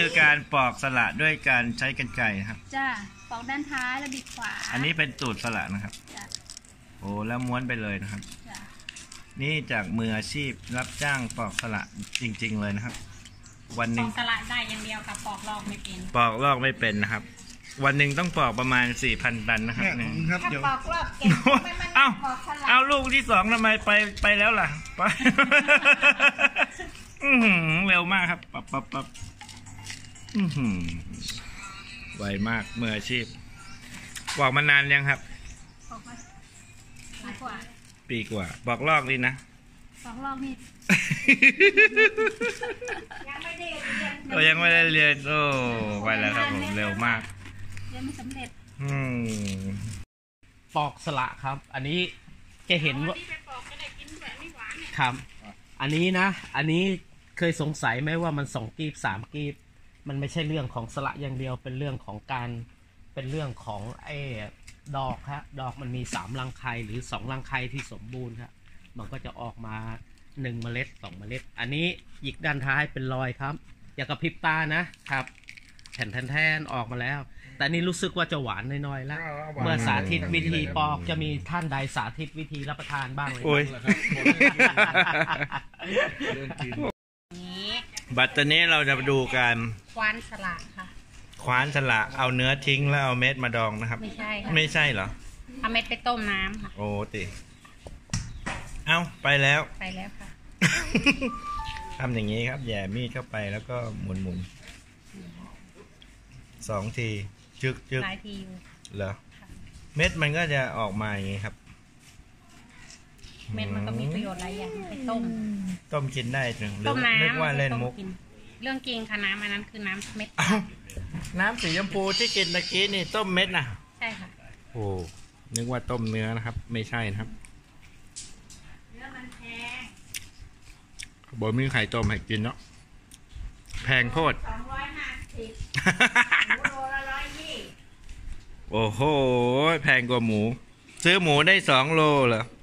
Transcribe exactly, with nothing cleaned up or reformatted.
คือการปอกสละด้วยการใช้กรรไกรครับจ้าปอกด้านท้ายแล้วบิดขวาอันนี้เป็นสูตรสละนะครับโอ้แล้วม้วนไปเลยนะครับนี่จากมืออาชีพรับจ้างปอกสละจริงๆเลยนะครับวันหนึ่งปอกสละได้อย่างเดียวกับปอกลอกไม่เป็นปอกลอกไม่เป็นนะครับวันหนึ่งต้องปอกประมาณสี่พันตันนะครับเนี่ยถ้าปอกลอกเก่งไม่มันเอาเอาลูกที่สองทำไมไปไปแล้วล่ะไปเร็วมากครับปั๊บปั๊บปั๊บไวมากมืออาชีพปอกมานานยังครับปอกมาปีกว่าปีกว่าปอกลอกนี่นะปอกลอกนี่ยังไม่ได้เรียนโอ้ยังไม่ได้เรียนโอ้ไปแล้วครับผมเร็วมากเรียนไม่สำเร็จอืมปอกสละครับอันนี้จะเห็นว่าครับอันนี้นะอันนี้เคยสงสัยไหมว่ามันสองกีบสามกีบมันไม่ใช่เรื่องของสละอย่างเดียวเป็นเรื่องของการเป็นเรื่องของไอ้ดอกฮะดอกมันมีสามรังไข่หรือสองรังไข่ที่สมบูรณ์ครับมันก็จะออกมาหนึ่งเมล็ดสองเมล็ดอันนี้หยิกด้านท้ายเป็นรอยครับอย่ากระพริบตานะครับแผ่นแทนออกมาแล้วแต่นี่รู้สึกว่าจะหวานน้อยๆแล้วเมื่อสาธิตวิธีปอกจะมีท่านใดสาธิตวิธีรับประทานบ้างไหมบัดตอนนี้เราจะดูการคว้านสละค่ะคว้านสละเอาเนื้อทิ้งแล้วเอาเม็ดมาดองนะครับไม่ใช่ค่ะไม่ใช่เหรอเอาเม็ดไปต้มน้ำค่ะโอ้ติเอาไปแล้วไปแล้วค่ะทำอย่างนี้ครับแย่มีดเข้าไปแล้วก็หมุนหมุนสองทีจึกจึกหลายทีเหรอเม็ดมันก็จะออกมาอย่างนี้ครับเม็ดมันก็มีประโยชน์หลายอย่างไปต้มต้มกินได้ถึงต้มน้ำนึกว่าเล่นมุกเรื่องจริงค่ะน้ำอันนั้นคือน้ำเม็ดน้ำสีชมพูที่กินตะกี้นี่ต้มเม็ดนะใช่ค่ะโอ้นึกว่าต้มเนื้อนะครับไม่ใช่นะครับเนื้อมันแพงบ่มีไข่ต้มให้กินเนาะแพงโคตรสองร้อยห้าสิบโลละร้อยยี่โอ้โหแพงกว่าหมูซื้อหมูได้สองโลเหรอ